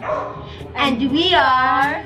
And we are...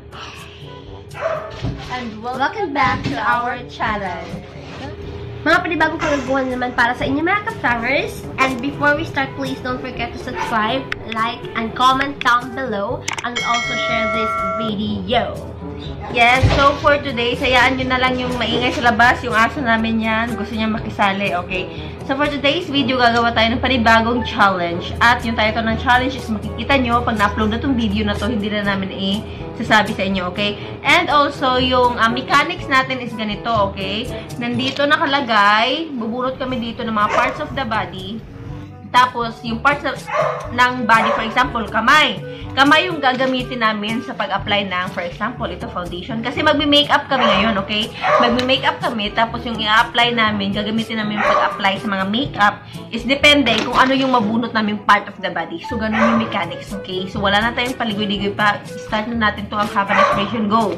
And welcome back to our channel. Mga panibagong kagagawan naman para sa inyo mga ka-frangers. And before we start, please don't forget to subscribe, like, and comment down below. And also share this video. Yes, so for today, sayaan nyo na lang yung maingay sa labas. Yung aso namin yan. Gusto niya makisali, okay? So for today's video, gagawa tayo ng panibagong challenge. At yung title ng challenge is makikita nyo pag na-upload na itong video na to, hindi na namin sasabi sa inyo, okay? And also, yung mechanics natin is ganito, okay? Nandito nakalagay, bubunot kami dito ng mga parts of the body. Tapos, yung parts ng body, for example, kamay. Kamay yung gagamitin namin sa pag-apply ng, for example, ito foundation. Kasi magme-makeup kami ngayon, okay? Magme-makeup kami, tapos yung i-apply namin, gagamitin namin yung pag-apply sa mga makeup, is depende kung ano yung mabunot namin part of the body. So, ganun yung mechanics, okay? So, wala na tayong paligoy-ligoy pa. Start na natin to ang have an expression. Go!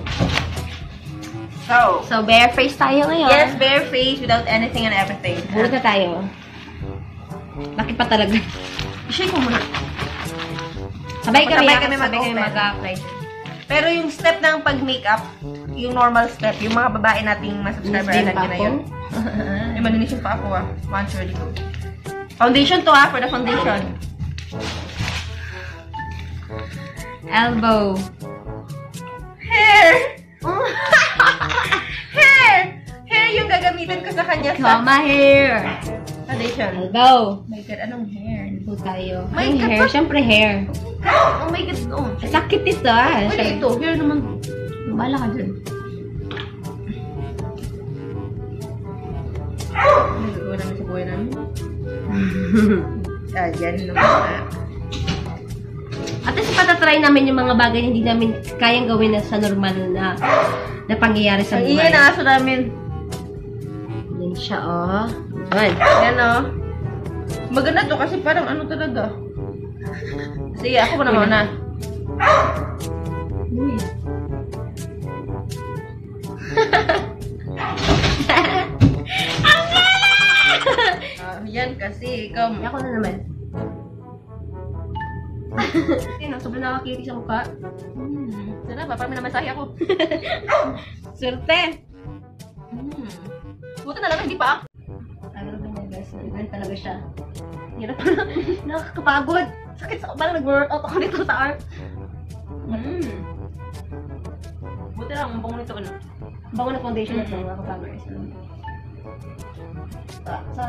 So, bare face tayo ngayon. Yes, bare face without anything and everything. Bunot na tayo. Laki pa talaga. Shake mo muna. Sabay kami mag-apply. Pero yung step ng pag-makeup, yung normal step, yung mga babae nating masubscriber na yun. Ay, malinis yung pa ako ah. Once ready go. Foundation to ah, for the foundation. Elbow. Hair! Hair yung gagamitin ko sa kanya sa... Kama hair! Foundation. Elbow. Oh my God, anong hair? Elbow tayo. My Anong God, hair? Siyempre hair. Oh my God, no. Sakit ito ah. Pwede ito. Hair naman. Bala ka dyan. Ano gagawa namin sa buhay namin? Dyan naman. At least patatry namin yung mga bagay na hindi namin kayang gawin na sa normal na pangyayari sa buhay. Iyan ang aso namin. Yan siya oh. Ayan. Yan o. Maganda to kasi parang ano talaga. Sige, ako muna muna. Uy. Yan kasi, ikaw. Ako na naman. Sobrang nakakiti sa mukha. Sarap, parang may namasahe ako. Swerte! Buta na lang, hindi pa. Ano ba niya guys? Nag-event talaga siya. Hirap na. Nakakapagod. Sakit sa parang nag-workout ako dito sa art. Buti lang, ang bango nito ano. Ang bango na foundation na ito, mga kapagod. Saan?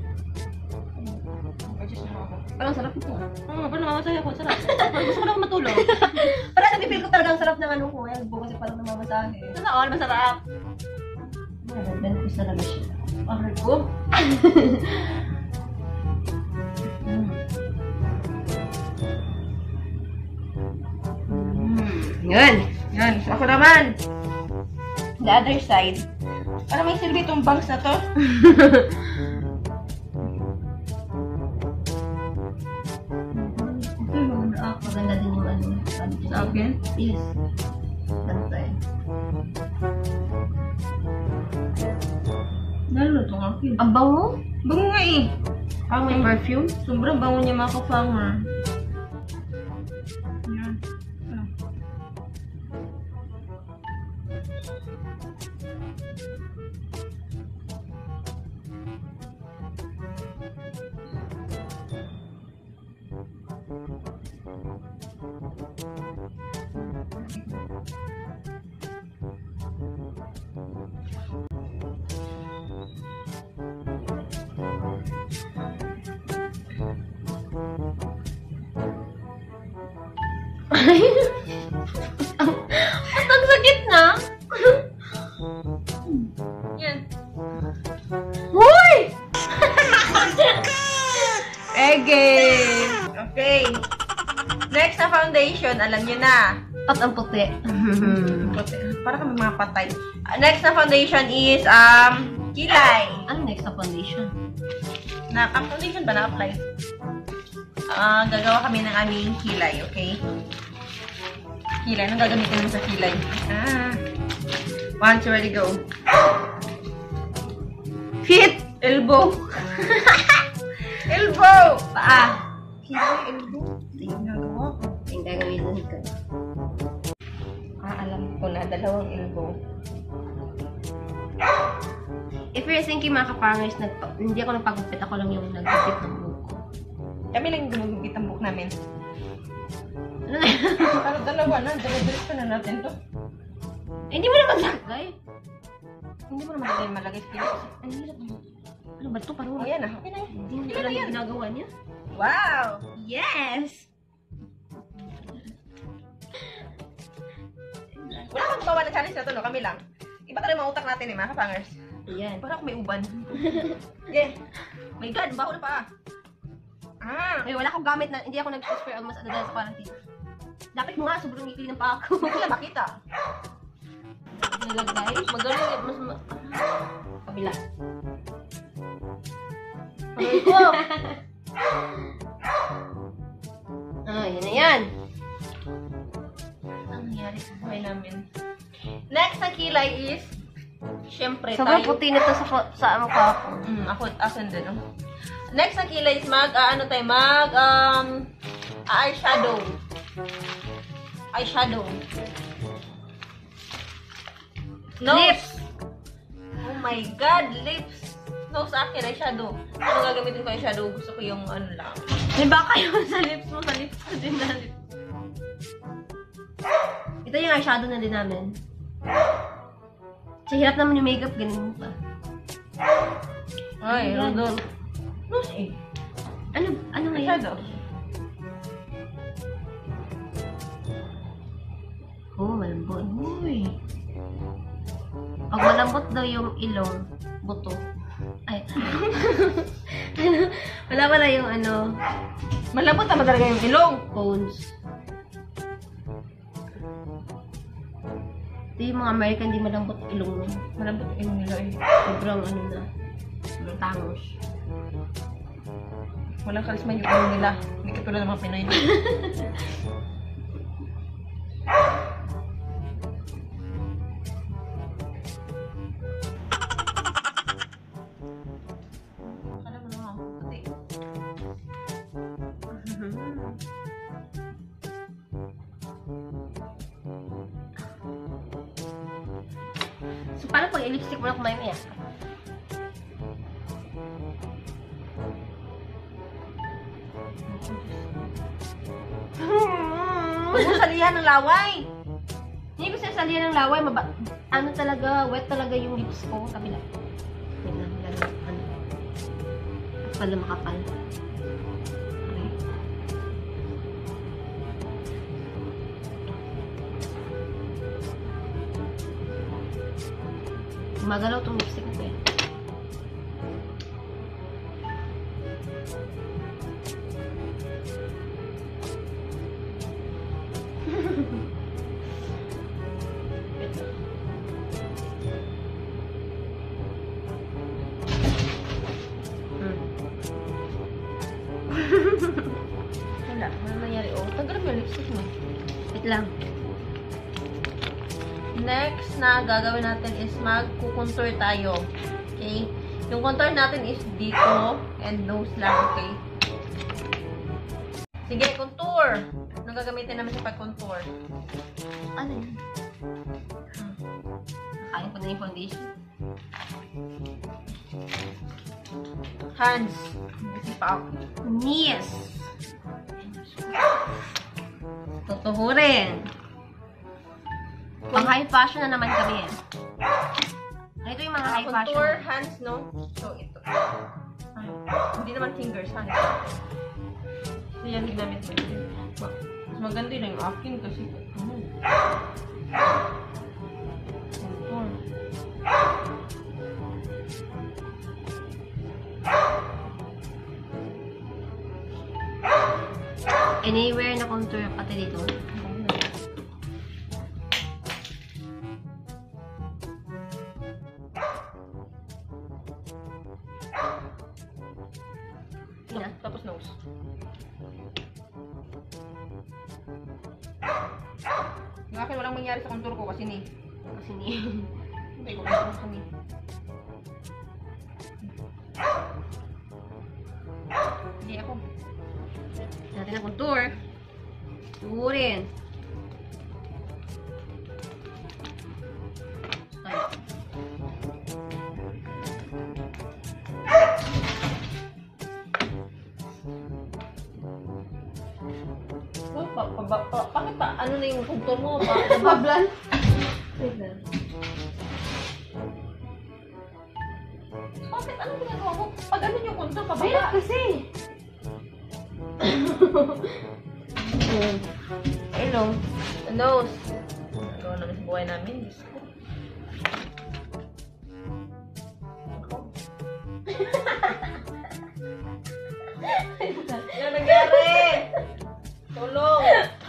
Parang sarap ito. Parang namamasahe ako, sarap. Parang gusto ko na matulog. Parang nabi-feel ko talagang sarap ng ano ko. Ayan, kasi parang namamasahe. Sana all, masarap. Magandang ko talaga siya. Aray ko. Yan. Yan, ako naman. The other side. Para may silbi itong bangs na to. Maganda din yung ano. Sa akin? Yes. Bantay. Lalo itong akin. Ang bango? Bango nga eh. Parang may perfume. Sobrang bango niya mga ka-fanger. Yan. Ano? Ang sakit na. Yan. Hoy! Ege! Okay. Next na foundation, alam nyo na. At ang puti. Puti. Para kami mga patay. Next na foundation is, kilay. Ano next na foundation? Ang foundation ba na-apply? Gagawa kami ng aming kilay, okay? Kilay. Anong gagamitin mo sa kilay? Once, ready, go. Feet! Elbow! Elbow! Paa! Kilay, elbow. Ito yung gagawa ko. Yung gagawin good. Alam ko na, dalawang elbow. If you're thinking mga kapangers, hindi ako nagpagupit, ako lang yung nagupit ng buhok ko. Kami lang yung gumagupit ang buhok namin. Pero dalawa na, dalawa na natin to. Hindi mo naman lagay. Hindi mo naman malagay sa Ang hirap mo. Ano ba ito? Parang yan ah. Okay na yan. hindi ko alam yung ginagawa niya. Wow! Yes! Wala kang gumawa ng challenge na to, no? Kami lang. Iba talaga yung mga utak natin eh, mga kapangers. Ayan. Parang ako may uban. Yeah. My God, baho na pa. Ay, wala akong gamit na, hindi ako nag-transfer ang mas ano dahil sa quarantine. Dapat mo nga, sobrang ngipin ng pa ako. Hindi sila makita. Nilagay. Magaling, kabila. Ay ko! Yan na yan. Ano nangyari sa buhay namin? Next na kilay is, syempre Sobrang tayo. puti nito sa mukha ko. Ako, asan din, no? Next na kilay is eyeshadow. Eyeshadow. Nose. Lips. Oh my God, lips. No, sa akin, eyeshadow. Ano gagamitin ko eyeshadow? Gusto ko yung ano lang. May baka yun sa lips mo, sa lips ko din na lips. Ito yung eyeshadow na din namin. Sa hirap naman yung makeup, ganun mo pa. Ay, Ayan. Rodol. Nose eh. Ano ngayon? Eyeshadow. Oh, malambot. Uy. Pag malambot daw yung ilong, buto. Ay. Wala pala yung ano, Malambot naman talaga yung ilong. bones. Ito yung mga American, di malambot ilong nun. Malambot yung ilong nila eh. Sobrang ano na, sobrang tangos. Walang karisma yung ilong nila. Hindi katulad ng mga Pinoy. Akala mo naman ako puti. So, paano pag i-lipstick mo na kumain mo yan? Huwag mo salihan ng laway. Hindi ko sinasalihan ng laway, ano talaga, wet talaga yung lips ko. Kabila. Wait lang, ano. Pala makapal. Okay. Gumagalaw tong lipstick ko eh. Wala. Ano nangyari? Oh, tagal mo yung lipstick mo. Wait lang. Next na gagawin natin is magkukontour tayo. Okay? Yung contour natin is dito and nose lang, okay? Sige, contour! Anong gagamitin namin sa pag-contour? Ano yun? Nakain ko na yung foundation. Hands. Kasi pa ako. Yes! Tutuhurin. Pang high fashion na naman kami eh. Ito yung mga high fashion. Contour, hands, no? So, ito. Hindi naman fingers, hands. So, yan ginamit ko. Mas maganda yun yung akin kasi. Contour. Anywhere na contour pati dito. Tapos nose. Yung akin walang mangyari sa contour ko kasi ni. Kasi ni... Hindi ko gusto ni. Hindi ako. natin ang contour. Tuhurin. Bakit pa? Ano na yung contour mo? Pablan. Wait lang. Bakit? Ano ginagawa mo? Pag ano yung contour, Wait pababa. kasi. Hello. The nose. Ano naman sa buhay namin? Diyos ko. Ano nangyari? Tulong!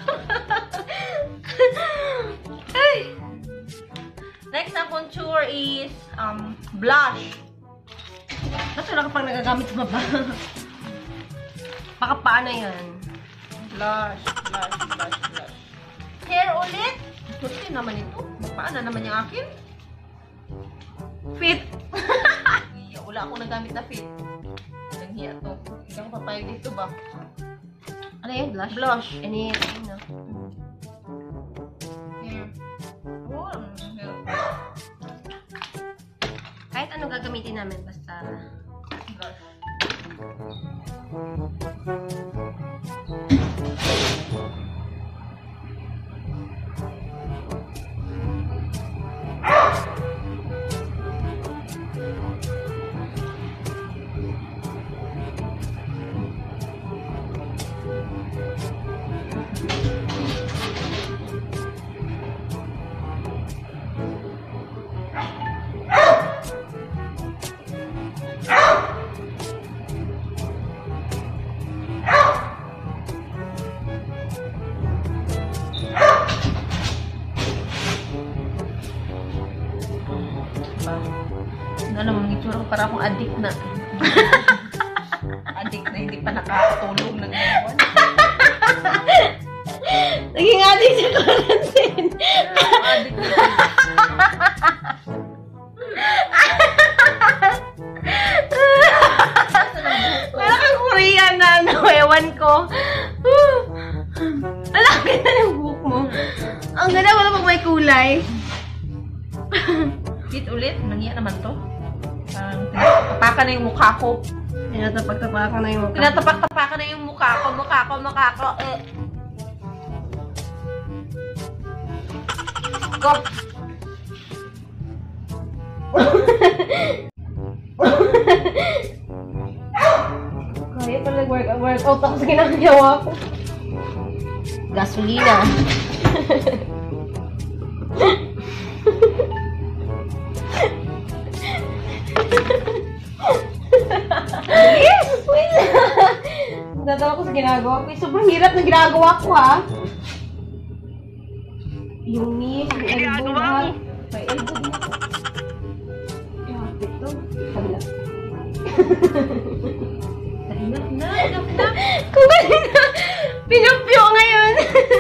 Ay! Next na contour is blush. Ba't wala ka pang nagagamit sa baba? Baka paano yan? Blush. Hair ulit. Puti naman ito. Paano naman yung akin? Fit. Iya, wala akong nagamit na fit. Ang hiya to. Hindi ako papayag dito ba? Ano yan? Blush? Blush. Any, ano? Hair. Oh, hair. Kahit ano gagamitin namin, basta... Blush. Ano naman, itsura ko para akong addict na. Addict na hindi pa nakakatulog ng ewan. Naging addict sa quarantine. Addict na. Wala kang Korean na ano, ewan ko. Wala, ganda ng buhok mo. Ang ganda, wala pang may kulay. Fit ulit, nangiya naman to. Parang tinatapakan na yung mukha ko. Tinatapak-tapakan na yung mukha. Tinatapak-tapakan na yung mukha ko. Go! Kaya pala workout ako sa ginagawa ko. Gasolina. Yes! Wait lang. Natawa ko sa ginagawa ko. Sobrang hirap na ginagawa ko, ha? Yung knees, yung elbow, lahat. May elbow din ako. Ito. Kabila. Enough na. Kung kanina, pinupyo ngayon.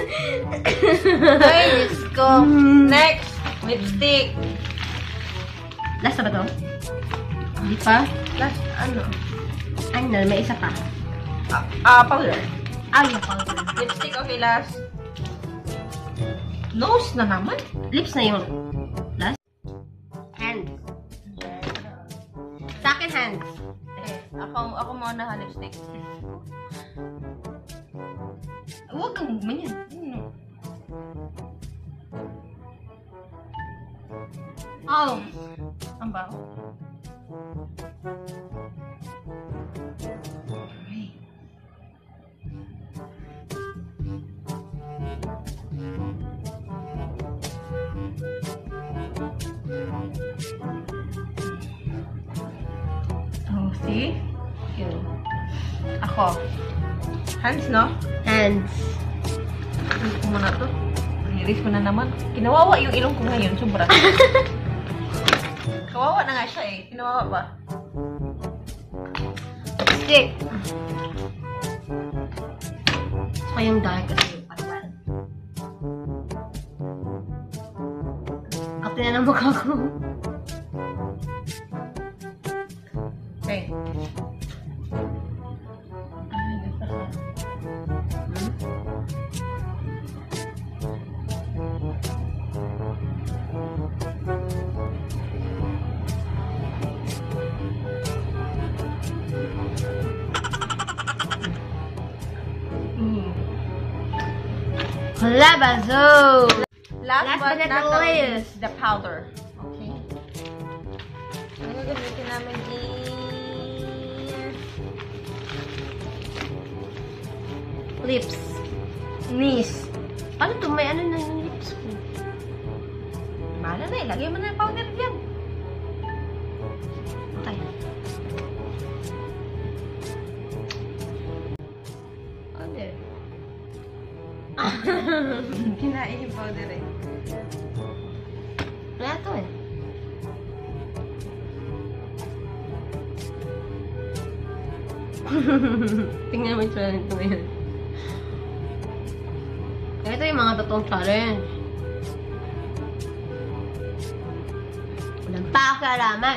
Ay, Diyos ko. Next, lipstick. Last na ba to? Hindi pa? Last, ano? Ano na, may isa pa. Powder. Ay, yung powder. Lipstick, okay, last. Nose na naman. Lips na yung last. Hands. Sa akin, hands. Ako muna ha, lipstick. Huwag kang manyan. Oh. Ang baho. Oh, see? Yun. Ako. Hands, no? Hands. Iris ko muna to. Iris ko na naman. Kinawawa yung ilong ko ngayon. Sobra. Kawawa na nga siya eh. Kinawawa ba? Stick. Saka yung dark kasi yung patagal. Kapit na ng mukha ko. Okay. Labazole! Last but not the least, the powder. Okay. Ano gagamitin namin is... Lips. Knees. Paano to? May ano na yung lips ko? Bahala na, ilagay mo na yung powder dyan. Okay. Powder. Kinain yung powder eh. Wala to eh. Tingnan mo yung challenge ko ngayon. Ito yung mga totoong challenge. Walang pakialaman.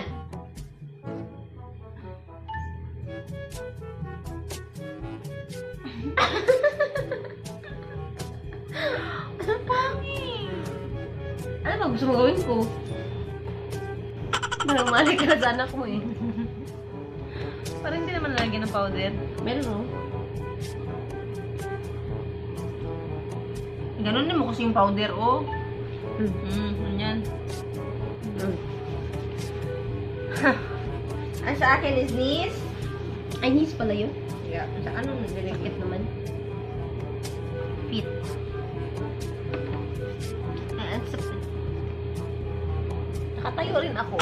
Ang pangit! Ano ba gusto mo gawin ko? Parang mali ka na sa anak mo eh. Parang hindi naman nalagyan ng powder. Meron mo? Ganun din mo kasi yung powder, oh. Ganyan. Ang sa akin is knees. Ay, knees pala yun. Yeah. Sa ano nagdalagyan? Sakit naman. Feet. Ay, ang sakit. Nakatayo rin ako.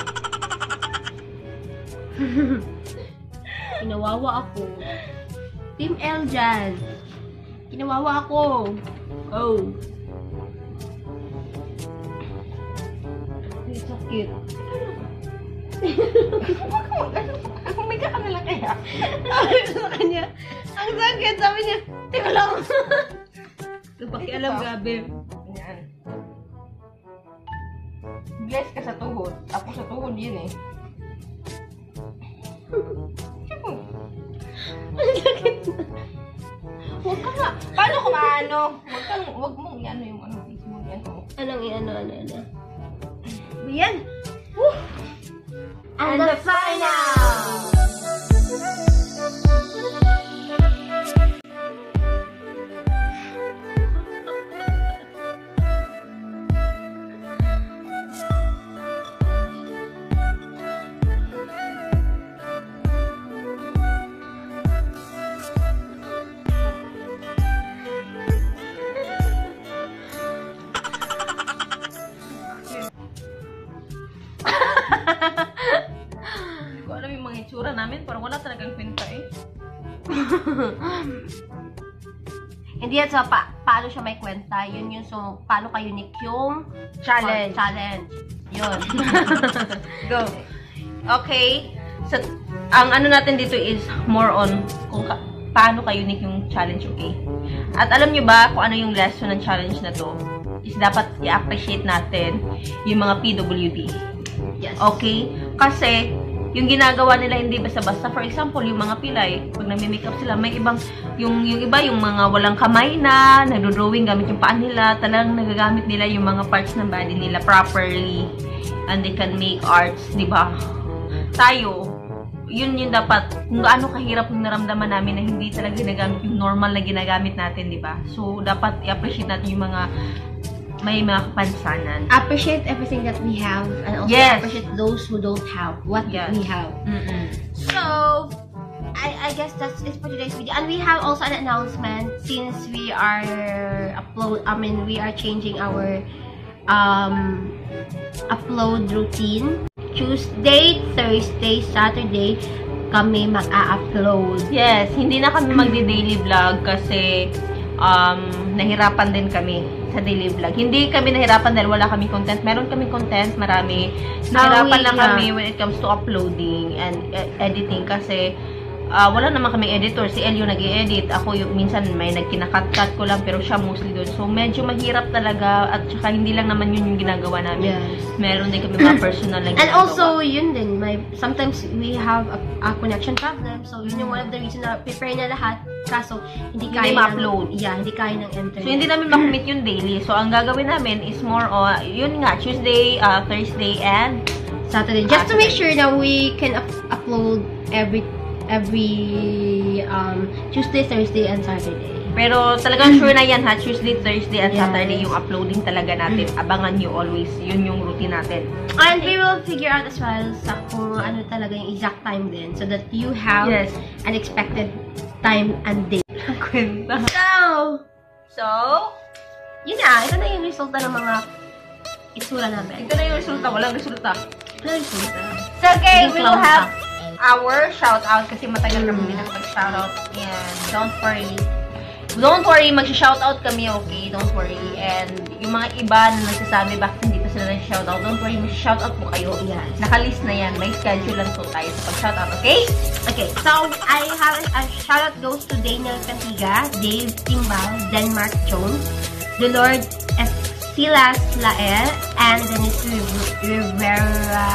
Kinawawa ako. Team L dyan. Kinawawa ako. Oh. Ay, sakit. Humiga ka na lang kaya. Sabi ko sa kanya, ang sakit. Sabi niya, teka lang. Pakialam, gabi. Yan. Bless ka sa tuhod. Ako sa tuhod yun eh. Ang sakit na. Huwag ka nga. Paano kung ano? Huwag mong i-ano yung ano. Anong i-ano. Yan. Woo! And the final! Hindi ko alam yung mga itsura namin. Parang wala talagang kwenta eh. Hindi yan sa paano siya may kwenta. Yun yung so, paano ka-unique yung Challenge. Yun. Go. Okay. So, ang ano natin dito is more on kung paano ka-unique yung challenge, okay? At alam nyo ba kung ano yung lesson ng challenge na to? Is dapat i-appreciate natin yung mga PWD. Yes. Okay? Kasi, yung ginagawa nila hindi basta-basta. For example, yung mga pilay, pag nagme-makeup sila, may ibang, yung iba, yung mga walang kamay na, nagdo-drawing gamit yung paa nila, talagang nagagamit nila yung mga parts ng body nila properly. And they can make arts, di ba? Tayo, yun yung dapat, kung gaano kahirap yung naramdaman namin na hindi talaga ginagamit yung normal na ginagamit natin, di ba? So, dapat i-appreciate natin yung mga may mga kapansanan. Appreciate everything that we have and also Yes. appreciate those who don't have what Yes. we have. Mm-mm. So, I guess that's it for today's video. And we have also an announcement since we are we are changing our upload routine. Tuesday, Thursday, Saturday kami mag-a-upload. Yes, hindi na kami magdi-daily vlog kasi nahirapan din kami sa daily vlog. Hindi kami nahirapan dahil wala kami content. Meron kami content, marami. Nahirapan lang kami when it comes to uploading and editing kasi wala naman kami editor. Si Elio nag-i-edit. Ako yung minsan may nagkinakat-cut ko lang pero siya mostly doon. So medyo mahirap talaga at saka hindi lang naman yun yung ginagawa namin. Yes. Meron din kami mga personal na ginagawa. And also, yun din, sometimes we have a connection problem. So, yun yung one of the reasons na prepare na lahat. Kaso, hindi kaya ma-upload. Hindi kaya ng internet. So, hindi namin makumit yung daily. So, ang gagawin namin is more on, yun nga, Tuesday, Thursday, and Saturday. Just to make sure that we can upload every Tuesday, Thursday, and Saturday. Pero talagang sure na yan ha, Tuesday, Thursday, and Saturday yung uploading talaga natin. Abangan nyo always. Yun yung routine natin. And we will figure out as well sa kung ano talaga yung exact time din so that you have an expected time and date. Kwenta. So, yun na. Ito na yung resulta ng mga itsura namin. ito na yung resulta. Walang resulta. Ano yung resulta? So, okay, we will Clown have our shout-out kasi matagal na hindi nakapag-shoutout. And don't worry, mag-shoutout kami, okay? Don't worry. And yung mga iba na nagsasabi bakit hindi pa sila nag-shoutout, don't worry, mag-shoutout po kayo. Yes. Nakalist na yan. May schedule lang po tayo sa pag-shoutout, okay? Okay, so I have a shoutout goes to Daniel Cantiga, Dave Timbal, Denmark Jones, Delord Silas Lael, and Dennis Rivera.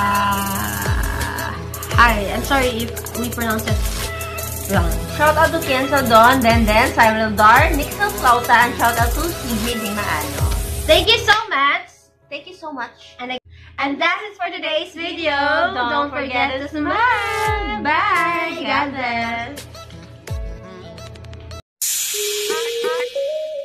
Hi, I'm sorry if we pronounce it wrong. Shout out to Kenzo Don, Denden, Cyril Dar, Nixon Flauta, and shout out to CJ Dimaano. Thank you so much. Thank you so much. And that is for today's video. Don't forget to smile. Bye. God bless.